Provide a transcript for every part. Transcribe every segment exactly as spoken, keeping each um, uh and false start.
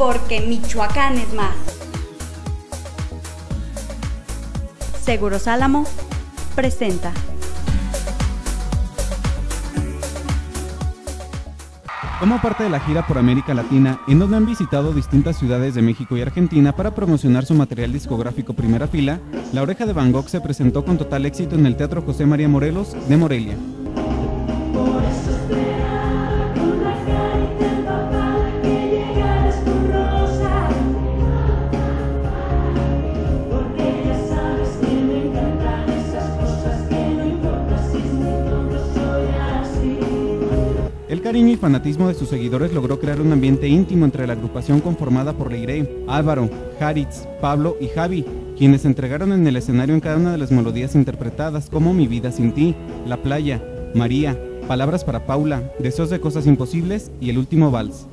porque Michoacán es más. Seguros Álamo presenta. Como parte de la gira por América Latina, en donde han visitado distintas ciudades de México y Argentina para promocionar su material discográfico Primera Fila, La Oreja de Van Gogh se presentó con total éxito en el Teatro José María Morelos de Morelia. El cariño y fanatismo de sus seguidores logró crear un ambiente íntimo entre la agrupación conformada por Leiré, Álvaro, Jaritz, Pablo y Javi, quienes se entregaron en el escenario en cada una de las melodías interpretadas como Mi vida sin ti, La playa, María, Palabras para Paula, Deseos de cosas imposibles y El último vals.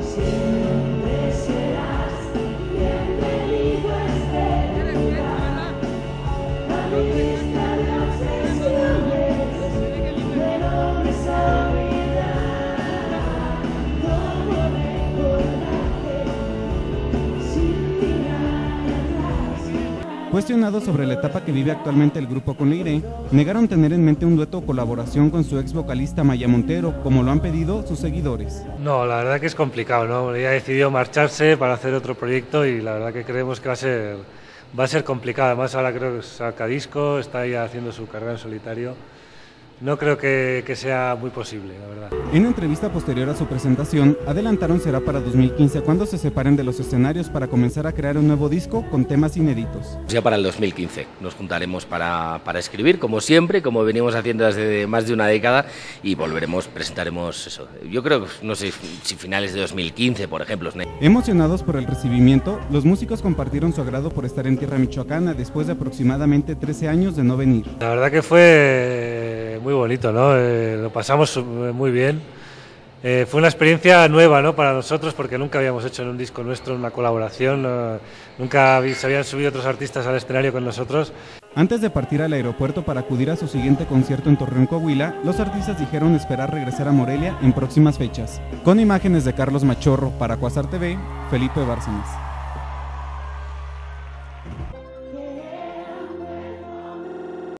Cuestionados sobre la etapa que vive actualmente el grupo con Leiré, negaron tener en mente un dueto o colaboración con su ex vocalista Maya Montero, como lo han pedido sus seguidores. No, la verdad que es complicado, ¿no? Ella ha decidido marcharse para hacer otro proyecto y la verdad que creemos que va a ser, va a ser complicado. Además ahora creo que saca disco, está ya haciendo su carrera en solitario. No creo que, que sea muy posible, la verdad. En entrevista posterior a su presentación, adelantaron será para dos mil quince cuando se separen de los escenarios para comenzar a crear un nuevo disco con temas inéditos. Ya para el dos mil quince nos juntaremos para, para escribir, como siempre, como venimos haciendo desde más de una década, y volveremos, presentaremos eso. Yo creo, no sé si finales de dos mil quince, por ejemplo. Emocionados por el recibimiento, los músicos compartieron su agrado por estar en tierra michoacana después de aproximadamente trece años de no venir. La verdad que fue muy bonito, ¿no? Eh, lo pasamos muy bien. Eh, fue una experiencia nueva, ¿no?, para nosotros, porque nunca habíamos hecho en un disco nuestro una colaboración, no, nunca se habían subido otros artistas al escenario con nosotros. Antes de partir al aeropuerto para acudir a su siguiente concierto en Torreón, Coahuila, los artistas dijeron esperar regresar a Morelia en próximas fechas. Con imágenes de Carlos Machorro para Cuasar T V, Felipe Bárcenas.